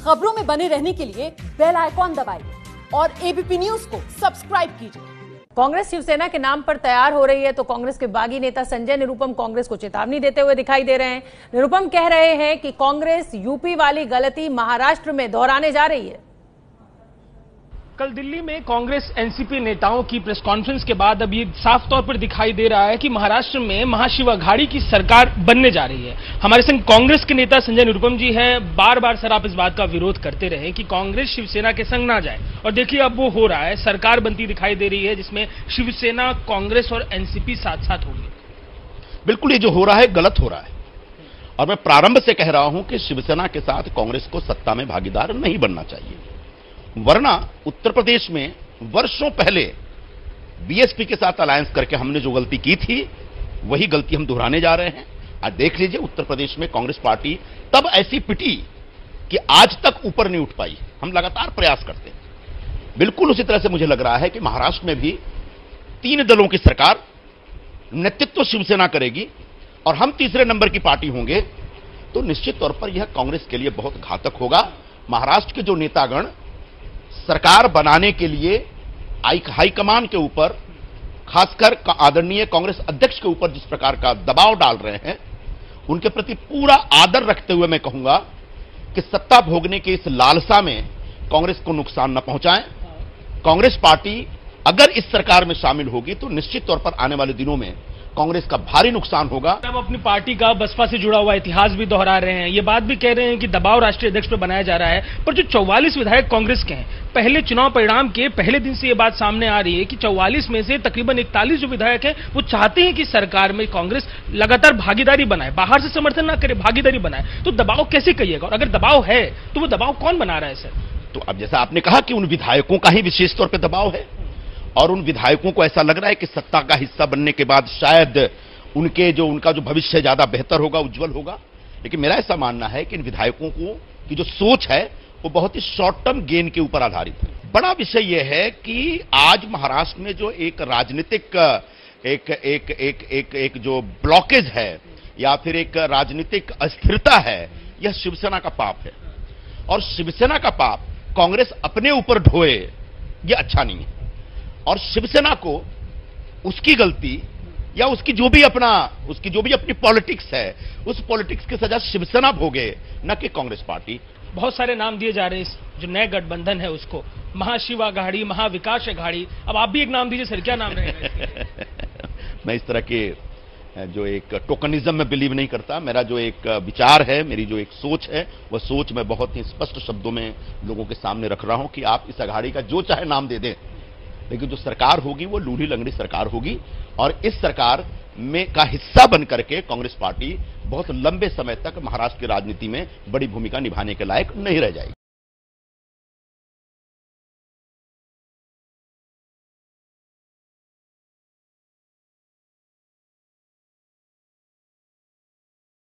खबरों में बने रहने के लिए बेल आइकॉन दबाइए और एबीपी न्यूज को सब्सक्राइब कीजिए। कांग्रेस शिवसेना के नाम पर तैयार हो रही है तो कांग्रेस के बागी नेता संजय निरुपम कांग्रेस को चेतावनी देते हुए दिखाई दे रहे हैं। निरुपम कह रहे हैं कि कांग्रेस यूपी वाली गलती महाराष्ट्र में दोहराने जा रही है। कल दिल्ली में कांग्रेस एनसीपी नेताओं की प्रेस कॉन्फ्रेंस के बाद अब ये साफ तौर पर दिखाई दे रहा है कि महाराष्ट्र में महाशिव अघाड़ी की सरकार बनने जा रही है। हमारे संग कांग्रेस के नेता संजय निरुपम जी हैं। बार बार सर आप इस बात का विरोध करते रहे कि कांग्रेस शिवसेना के संग ना जाए, और देखिए अब वो हो रहा है। सरकार बनती दिखाई दे रही है जिसमें शिवसेना, कांग्रेस और एनसीपी साथ साथ होंगे। बिल्कुल ये जो हो रहा है गलत हो रहा है, और मैं प्रारंभ से कह रहा हूं कि शिवसेना के साथ कांग्रेस को सत्ता में भागीदार नहीं बनना चाहिए, वरना उत्तर प्रदेश में वर्षों पहले बीएसपी के साथ अलायंस करके हमने जो गलती की थी वही गलती हम दोहराने जा रहे हैं। आज देख लीजिए उत्तर प्रदेश में कांग्रेस पार्टी तब ऐसी पिटी कि आज तक ऊपर नहीं उठ पाई। हम लगातार प्रयास करते हैं। बिल्कुल उसी तरह से मुझे लग रहा है कि महाराष्ट्र में भी 3 दलों की सरकार, नेतृत्व शिवसेना करेगी और हम तीसरे नंबर की पार्टी होंगे, तो निश्चित तौर पर यह कांग्रेस के लिए बहुत घातक होगा। महाराष्ट्र के जो नेतागण सरकार बनाने के लिए हाईकमान के ऊपर, खासकर आदरणीय कांग्रेस अध्यक्ष के ऊपर जिस प्रकार का दबाव डाल रहे हैं, उनके प्रति पूरा आदर रखते हुए मैं कहूंगा कि सत्ता भोगने की इस लालसा में कांग्रेस को नुकसान न पहुंचाएं। कांग्रेस पार्टी अगर इस सरकार में शामिल होगी तो निश्चित तौर पर आने वाले दिनों में कांग्रेस का भारी नुकसान होगा। अब अपनी पार्टी का बसपा से जुड़ा हुआ इतिहास भी दोहरा रहे हैं। ये बात भी कह रहे हैं कि दबाव राष्ट्रीय अध्यक्ष पर बनाया जा रहा है, पर जो 44 विधायक कांग्रेस के हैं, पहले चुनाव परिणाम के पहले दिन से ये बात सामने आ रही है कि 44 में से तकरीबन 41 जो विधायक हैं वो चाहते हैं कि सरकार में कांग्रेस लगातार भागीदारी बनाए, बाहर से समर्थन ना करे, भागीदारी बनाए। तो दबाव कैसे कहिएगा, और अगर दबाव है तो वो दबाव कौन बना रहा है सर? तो अब जैसा आपने कहा कि उन विधायकों का ही विशेष तौर पर दबाव है, और उन विधायकों को ऐसा लग रहा है कि सत्ता का हिस्सा बनने के बाद शायद उनका जो भविष्य ज्यादा बेहतर होगा, उज्जवल होगा। लेकिन मेरा ऐसा मानना है कि इन विधायकों की जो सोच है वो बहुत ही शॉर्ट टर्म गेन के ऊपर आधारित है। बड़ा विषय यह है कि आज महाराष्ट्र में जो एक राजनीतिक एक जो ब्लॉकेज है या फिर एक राजनीतिक अस्थिरता है, यह शिवसेना का पाप है, और शिवसेना का पाप कांग्रेस अपने ऊपर ढोए यह अच्छा नहीं है। और शिवसेना को उसकी गलती या उसकी जो भी अपनी पॉलिटिक्स है, उस पॉलिटिक्स की सजा शिवसेना भोगे, न कि कांग्रेस पार्टी। बहुत सारे नाम दिए जा रहे हैं जो नए गठबंधन है उसको, महाशिव अघाड़ी, महाविकास अघाड़ी। अब आप भी एक नाम दीजिए सर, क्या नाम रहेगा? मैं इस तरह के जो एक टोकनिज्म में बिलीव नहीं करता। मेरा जो एक विचार है, मेरी जो एक सोच है, वह सोच मैं बहुत ही स्पष्ट शब्दों में लोगों के सामने रख रहा हूं कि आप इस अघाड़ी का जो चाहे नाम दे दें, लेकिन जो सरकार होगी वो लूढ़ी लंगड़ी सरकार होगी, और इस सरकार में का हिस्सा बन करके कांग्रेस पार्टी बहुत लंबे समय तक महाराष्ट्र की राजनीति में बड़ी भूमिका निभाने के लायक नहीं रह जाएगी।